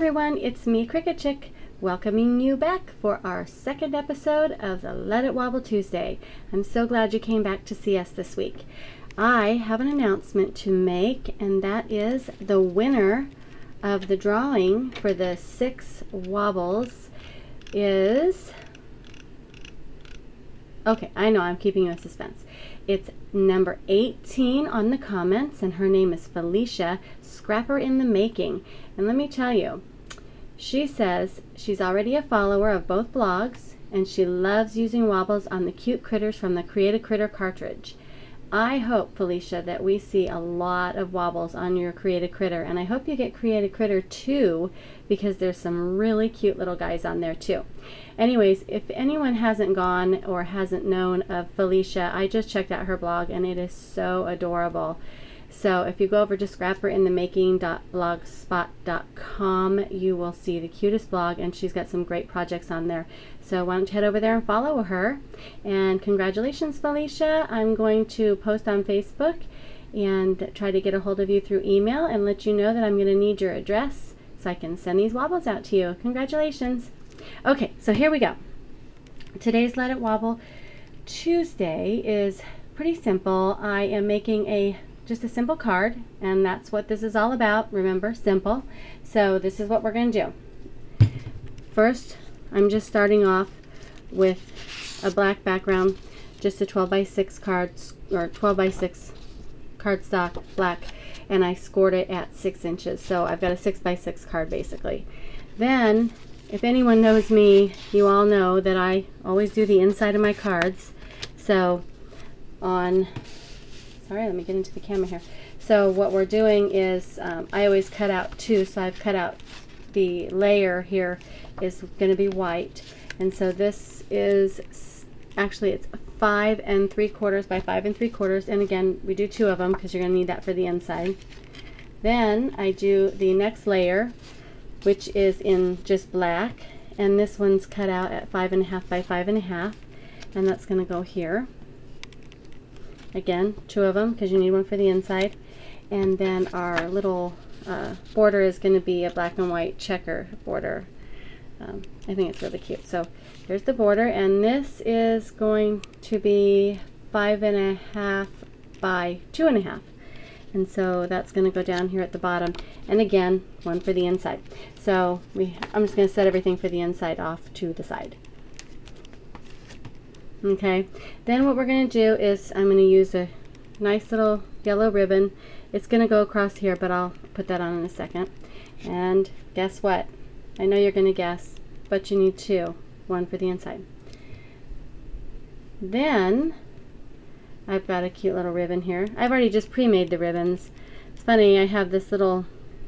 everyone, it's me, Cricket Chick, welcoming you back for our second episode of the Let It Wobble Tuesday. I'm so glad you came back to see us this week. I have an announcement to make, and that is the winner of the drawing for the 6 wobbles is... Okay, I know I'm keeping you in suspense. It's number 18 on the comments, and her name is Felicia, Scrapper in the Making. And let me tell you, she says she's already a follower of both blogs, and she loves using wobbles on the cute critters from the Create a Critter cartridge. I hope, Felicia, that we see a lot of wobbles on your Create a Critter, and I hope you get Create a Critter 2, because there's some really cute little guys on there too. Anyways, if anyone hasn't gone or hasn't known of Felicia, I just checked out her blog and it is so adorable. So if you go over to scrapperinthemaking.blogspot.com, you will see the cutest blog, and she's got some great projects on there. So why don't you head over there and follow her. And congratulations, Felicia. I'm going to post on Facebook and try to get a hold of you through email and let you know that I'm going to need your address so I can send these wobbles out to you. Congratulations. Okay, so here we go. Today's Let It Wobble Tuesday is pretty simple. I am making just a simple card, and that's what this is all about. Remember, simple. So this is what we're going to do. First, I'm just starting off with a black background, just a 12 by 6 cards, or 12 by 6 cardstock black, and I scored it at 6 inches. So I've got a 6 by 6 card basically. Then, if anyone knows me, you all know that I always do the inside of my cards. So sorry, let me get into the camera here. So what we're doing is, I always cut out 2, so I've cut out the layer here is going to be white. And so this is, actually it's 5 3/4 by 5 3/4. And again, we do 2 of them because you're going to need that for the inside. Then I do the next layer, which is in just black, and this one's cut out at 5 1/2 by 5 1/2, and that's going to go here. Again, 2 of them because you need one for the inside. And then our little border is going to be a black and white checker border. I think it's really cute. So here's the border, and this is going to be 5 1/2 by 2 1/2. And so that's going to go down here at the bottom, and again, one for the inside. So I'm just going to set everything for the inside off to the side. Okay, then what we're going to do is I'm going to use a nice little yellow ribbon. It's going to go across here, but I'll put that on in a second. And guess what? I know you're going to guess, but you need 2, one for the inside. Then I've got a cute little ribbon here. I've already just pre-made the ribbons. It's funny, I have this little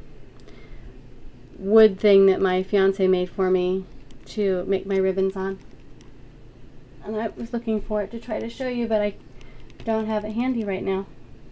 wood thing that my fiance made for me to make my ribbons on. And I was looking for it to try to show you, but I don't have it handy right now.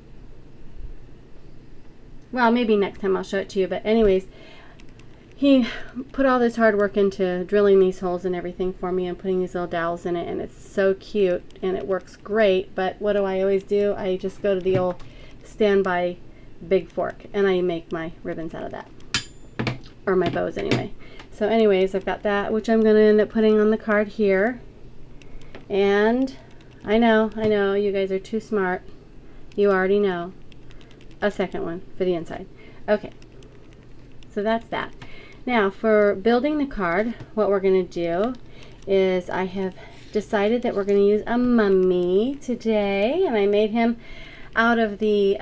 Well, maybe next time I'll show it to you, but anyways, he put all this hard work into drilling these holes and everything for me and putting these little dowels in it, and it's so cute and it works great. But what do I always do? I just go to the old standby big fork and I make my ribbons out of that, or my bows anyway. So anyways, I've got that, which I'm going to end up putting on the card here. And I know, you guys are too smart. You already know. A second one for the inside. Okay, so that's that. Now for building the card, what we're going to do is I have decided that we're going to use a mummy today, and I made him out of the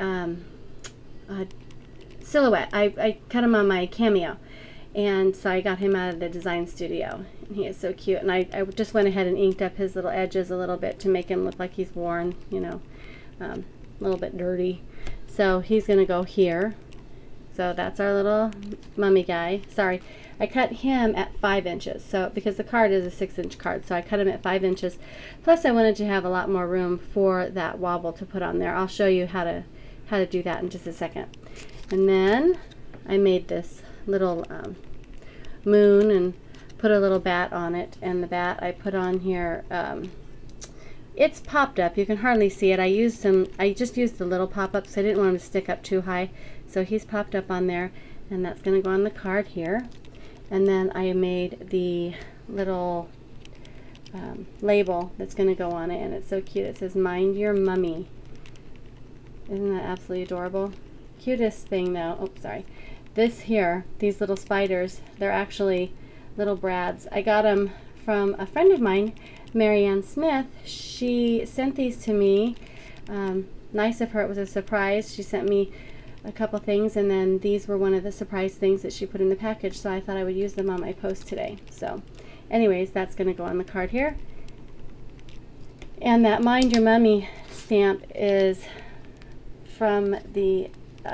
silhouette. I cut him on my Cameo, and so I got him out of the design studio, and he is so cute. And I just went ahead and inked up his little edges a little bit to make him look like he's worn, you know, a little bit dirty. So he's going to go here. So that's our little mummy guy. Sorry, I cut him at 5 inches. So because the card is a 6-inch card, so I cut him at 5 inches. Plus, I wanted to have a lot more room for that wobble to put on there. I'll show you how to do that in just a second. And then I made this little moon and put a little bat on it. And the bat I put on here. It's popped up. You can hardly see it. I just used the little pop-ups. I didn't want him to stick up too high. So he's popped up on there, and that's going to go on the card here. And then I made the little label that's going to go on it, and it's so cute. It says, "Mind your mummy." Isn't that absolutely adorable? Cutest thing though, oh sorry, this here, these little spiders, they're actually little brads. I got them from a friend of mine, Marianne Smith. She sent these to me. Nice of her, it was a surprise. She sent me a couple things, and then these were one of the surprise things that she put in the package, so I thought I would use them on my post today. So anyways, that's going to go on the card here. And that Mind Your Mummy stamp is from the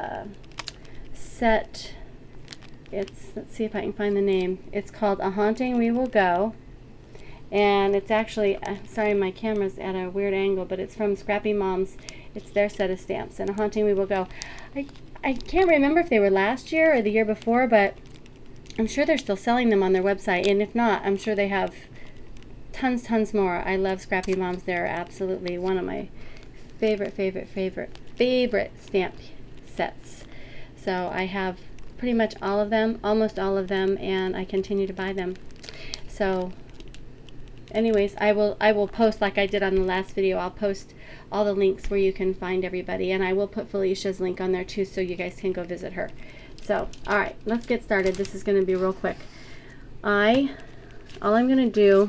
set. It's, let's see if I can find the name. It's called A Haunting We Will Go. And it's actually, sorry my camera's at a weird angle, but it's from Scrappy Moms. It's their set of stamps, and A Haunting We Will Go. I can't remember if they were last year or the year before, but I'm sure they're still selling them on their website, and if not, I'm sure they have tons more. I love Scrappy Moms. They're absolutely one of my favorite stamp sets. So I have pretty much all of them, almost all of them, and I continue to buy them. So anyways, I will post, like I did on the last video, I'll post all the links where you can find everybody, and I will put Felicia's link on there too, so you guys can go visit her. So alright, let's get started. This is going to be real quick. All I'm going to do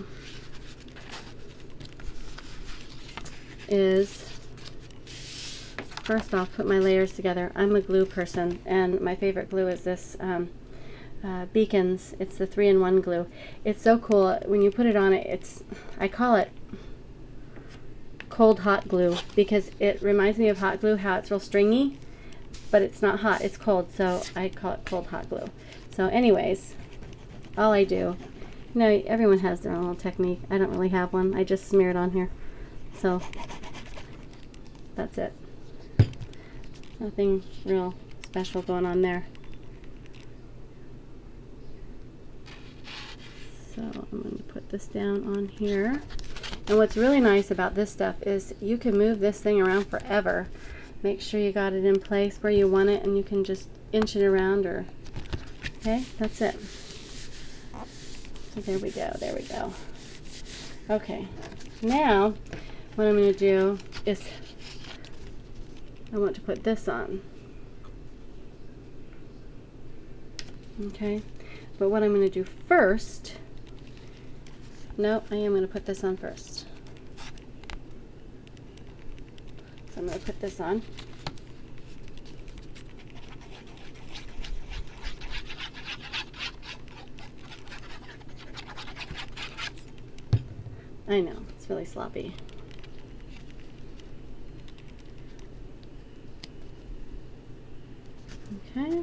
is first off put my layers together. I'm a glue person, and my favorite glue is this Beacons. It's the 3-in-1 glue. It's so cool when you put it on it. I call it cold hot glue because it reminds me of hot glue, how it's real stringy, but it's not hot, it's cold, so I call it cold hot glue. So anyways, all I do, you know, everyone has their own little technique. I don't really have one. I just smear it on here. So that's it. Nothing real special going on there. So I'm going to put this down on here. And what's really nice about this stuff is you can move this thing around forever. Make sure you got it in place where you want it, and you can just inch it around, or okay, that's it. So there we go, there we go. Okay, now what I'm going to do is I want to put this on. Okay, but what I'm going to do first, no, I am going to put this on first. So I'm going to put this on. I know, it's really sloppy. Okay.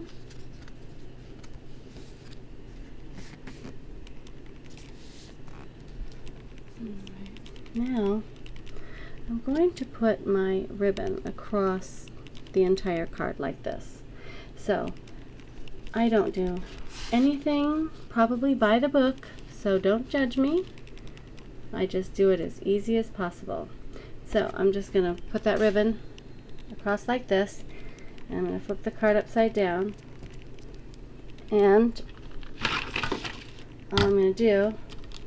Now, I'm going to put my ribbon across the entire card like this. So, I don't do anything probably by the book, so don't judge me. I just do it as easy as possible. So, I'm just going to put that ribbon across like this, and I'm going to flip the card upside down, and all I'm going to do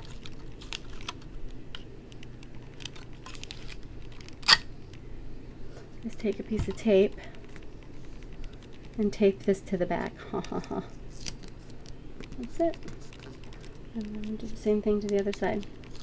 is take a piece of tape and tape this to the back. That's it. And then do the same thing to the other side.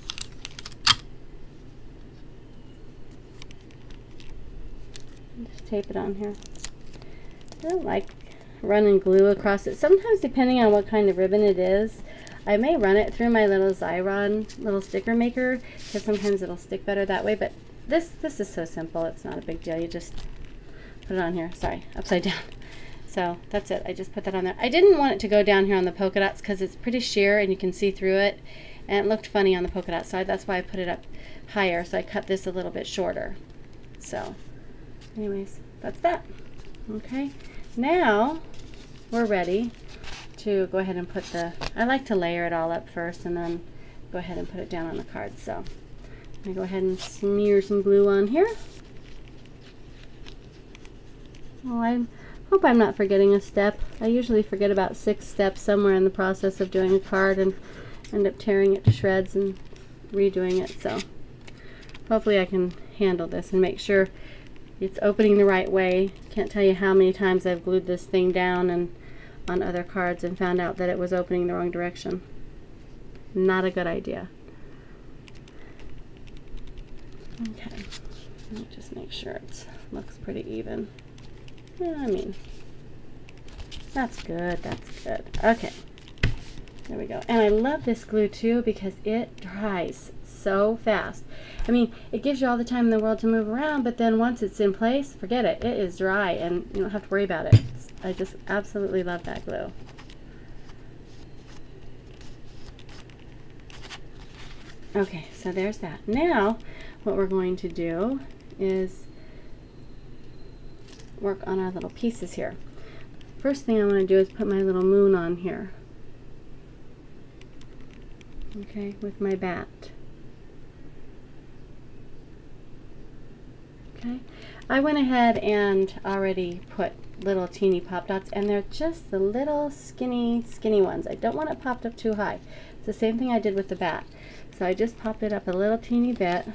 And just tape it on here. I don't like running glue across it. Sometimes, depending on what kind of ribbon it is, I may run it through my little Xyron little sticker maker, because sometimes it'll stick better that way, but this is so simple, it's not a big deal. You just put it on here. Sorry, upside down. So that's it. I just put that on there. I didn't want it to go down here on the polka dots because it's pretty sheer and you can see through it, and it looked funny on the polka dot side. That's why I put it up higher, so I cut this a little bit shorter. So anyways, that's that. Okay, now we're ready to go ahead and put I like to layer it all up first and then go ahead and put it down on the card. So I'm going to go ahead and smear some glue on here. Well, Hope I'm not forgetting a step. I usually forget about 6 steps somewhere in the process of doing a card and end up tearing it to shreds and redoing it. So hopefully I can handle this and make sure it's opening the right way. Can't tell you how many times I've glued this thing down and on other cards and found out that it was opening the wrong direction. Not a good idea. Okay, let me just make sure it looks pretty even. Yeah, I mean, that's good, that's good. Okay, there we go. And I love this glue too because it dries so fast. I mean, it gives you all the time in the world to move around, but then once it's in place, forget it. It is dry and you don't have to worry about it. I just absolutely love that glue. Okay, so there's that. Now, what we're going to do is work on our little pieces here. First thing I want to do is put my little moon on here. Okay, with my bat. Okay, I went ahead and already put little teeny pop dots, and they're just the little skinny ones. I don't want it popped up too high. It's the same thing I did with the bat. So I just popped it up a little teeny bit.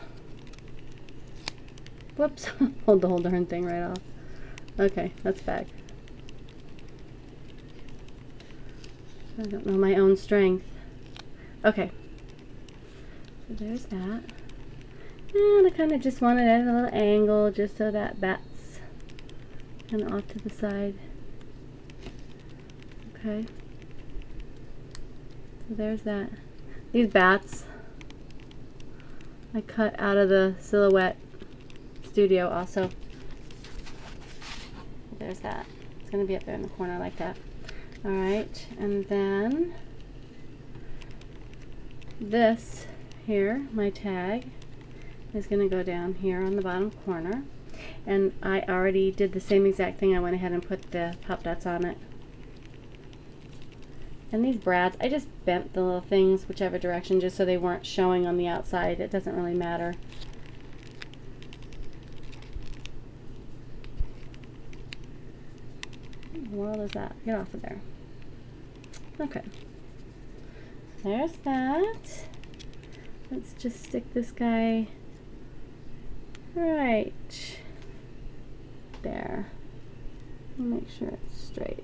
Whoops, hold the whole darn thing right off. Okay, that's back. I don't know my own strength. Okay, so there's that. And I kind of just wanted it at a little angle just so that bat's kind of off to the side. Okay, so there's that. These bats I cut out of the Silhouette Studio also. There's that. It's going to be up there in the corner like that. Alright, and then this here, my tag, is going to go down here on the bottom corner. And I already did the same exact thing. I went ahead and put the pop dots on it. And these brads, I just bent the little things whichever direction just so they weren't showing on the outside. It doesn't really matter. What in the world is that? Get off of there. Okay. There's that. Let's just stick this guy right there. Make sure it's straight.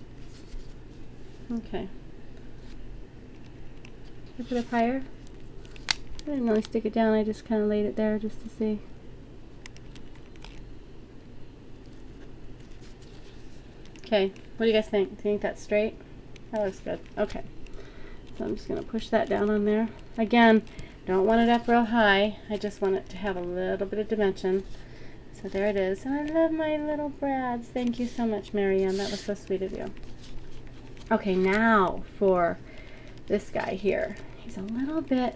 Okay. Should I put it higher? I didn't really stick it down, I just kind of laid it there just to see. Okay, what do you guys think? Do you think that's straight? That looks good. Okay. So I'm just going to push that down on there. Again, don't want it up real high. I just want it to have a little bit of dimension. So there it is. And I love my little brads. Thank you so much, Marianne. That was so sweet of you. Okay, now for this guy here. He's a little bit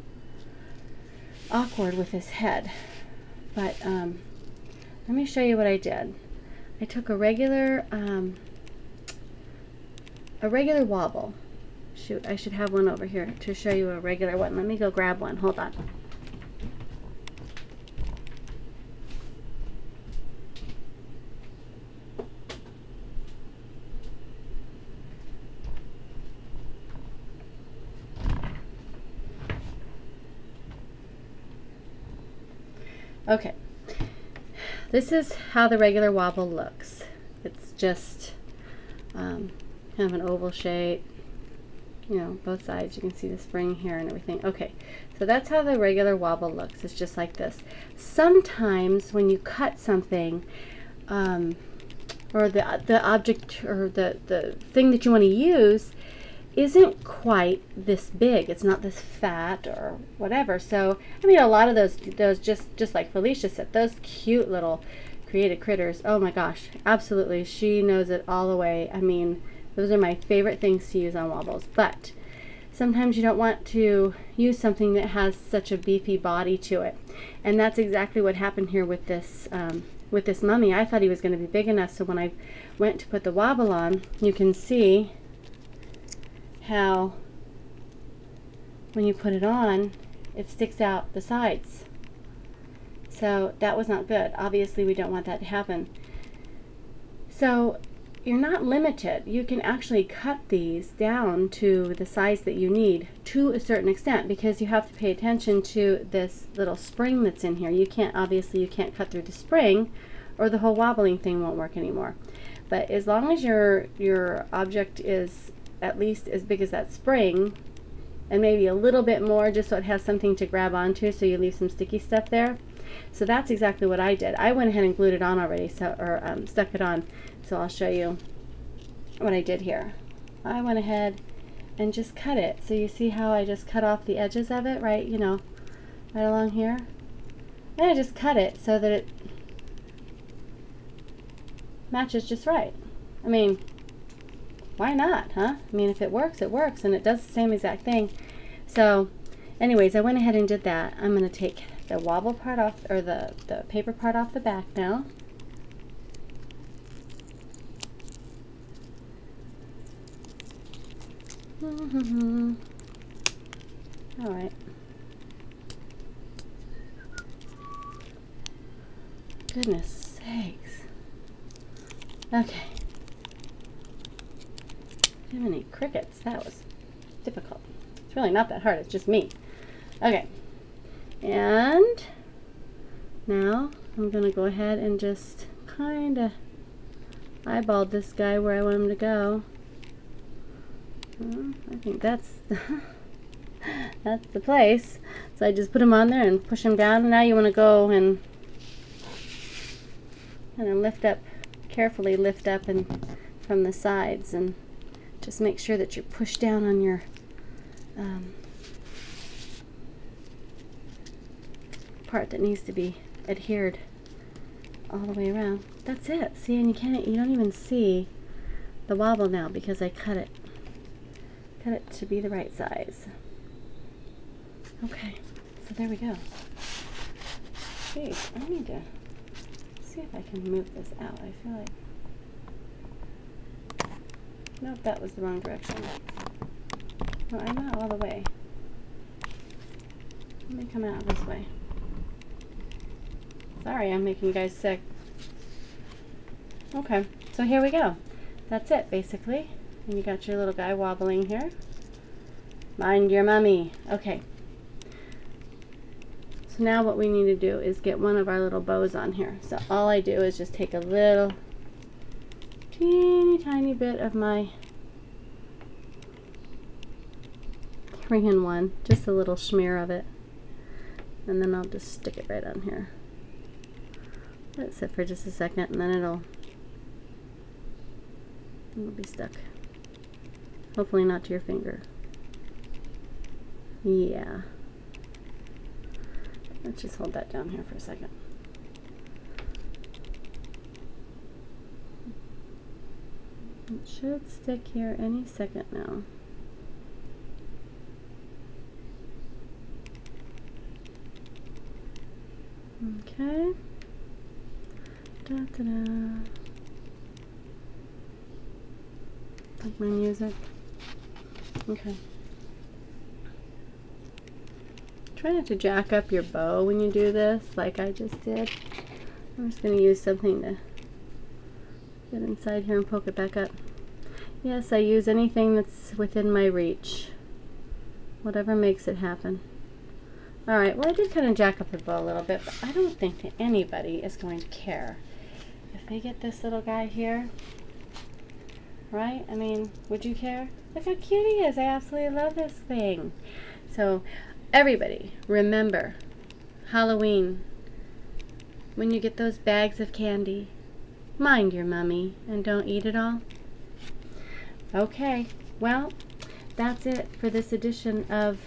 awkward with his head. But let me show you what I did. I took a regular Wobble. Shoot, I should have one over here to show you a regular one. Let me go grab one. Hold on. Okay. This is how the regular Wobble looks. It's just kind of an oval shape. You know, both sides. You can see the spring here and everything. Okay, so that's how the regular Wobble looks. It's just like this. Sometimes when you cut something, or the object or the thing that you want to use isn't quite this big. It's not this fat or whatever. So I mean, a lot of those just like Felicia said, those cute little creative critters. Oh my gosh, absolutely, she knows it all the way. I mean, those are my favorite things to use on Wobbles. But sometimes you don't want to use something that has such a beefy body to it, and that's exactly what happened here with this mummy. I thought he was going to be big enough, so when I went to put the Wobble on, you can see how when you put it on, it sticks out the sides. So that was not good. Obviously we don't want that to happen. So you're not limited. You can actually cut these down to the size that you need to a certain extent, because you have to pay attention to this little spring that's in here. You can't, obviously you can't cut through the spring or the whole wobbling thing won't work anymore. But as long as your object is at least as big as that spring, and maybe a little bit more, just so it has something to grab onto, so you leave some sticky stuff there. So that's exactly what I did. I went ahead and glued it on already, so, or stuck it on. So I'll show you what I did here. I went ahead and just cut it. So you see how I just cut off the edges of it, right? You know, right along here. And I just cut it so that it matches just right. I mean, why not, huh? I mean, if it works, it works, and it does the same exact thing. So anyways, I went ahead and did that. I'm going to take the wobble part off, or the paper part off the back now. All right. Goodness sakes. Okay. Too many crickets. That was difficult. It's really not that hard. It's just me. Okay. And now I'm going to go ahead and just kind of eyeball this guy where I want him to go. I think that's that's the place. So I just put him on there and push him down. And now you want to go and then lift up, carefully lift up and from the sides, and just make sure that you push down on your part that needs to be adhered all the way around. That's it. See, and you don't even see the wobble now because I cut it to be the right size. Okay, so there we go. Geez, I need to see if I can move this out. I feel like, nope, that was the wrong direction. No, I'm not all the way. Let me come out this way. Sorry, I'm making you guys sick. Okay, so here we go. That's it, basically. And you got your little guy wobbling here. Mind your mummy. Okay. So now what we need to do is get one of our little bows on here. So all I do is just take a little teeny tiny bit of my 3-in-1, just a little smear of it, and then I'll just stick it right on here. Let it sit for just a second, and then it'll be stuck. Hopefully not to your finger. Yeah. Let's just hold that down here for a second. It should stick here any second now. Okay. Da-da-da. Like my music. Okay. Try not to jack up your bow when you do this, like I just did. I'm just going to use something to get inside here and poke it back up. Yes, I use anything that's within my reach. Whatever makes it happen. Alright, well I did kind of jack up the bow a little bit, but I don't think that anybody is going to care if they get this little guy here. Right? I mean, would you care? Look how cute he is. I absolutely love this thing. So, everybody, remember, Halloween, when you get those bags of candy, mind your mummy and don't eat it all. Okay, well, that's it for this edition of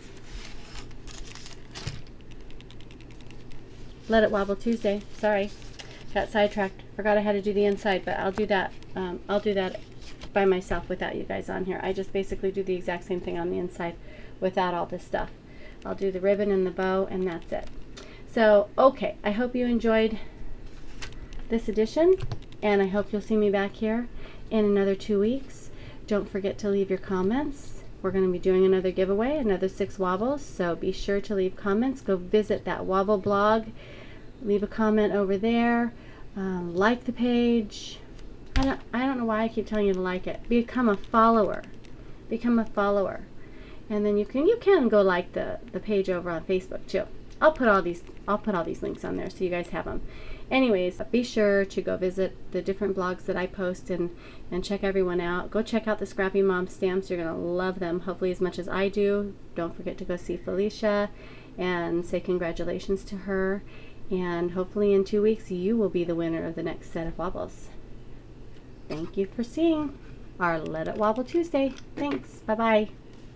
Let It Wobble Tuesday. Sorry, got sidetracked. Forgot I had to do the inside, but I'll do that. I'll do that by myself without you guys on here. I just basically do the exact same thing on the inside without all this stuff. I'll do the ribbon and the bow, and that's it. So, okay, I hope you enjoyed this edition, and I hope you'll see me back here in another 2 weeks. Don't forget to leave your comments. We're going to be doing another giveaway, another 6 wobbles, so be sure to leave comments. Go visit that Wobble blog. Leave a comment over there. Like the page. I don't know why I keep telling you to like it. Become a follower. Become a follower. And then you can go like the page over on Facebook too. I'll put all these links on there so you guys have them. Anyways, be sure to go visit the different blogs that I post and check everyone out. Go check out the Scrappy Mom stamps. You're gonna love them, hopefully as much as I do. Don't forget to go see Felicia and say congratulations to her. And hopefully in 2 weeks you will be the winner of the next set of Wobbles. Thank you for seeing our Let It Wobble Tuesday. Thanks. Bye-bye.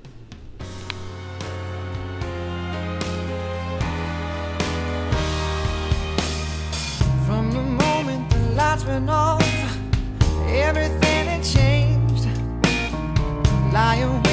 From the moment the lights went off, everything had changed. Lying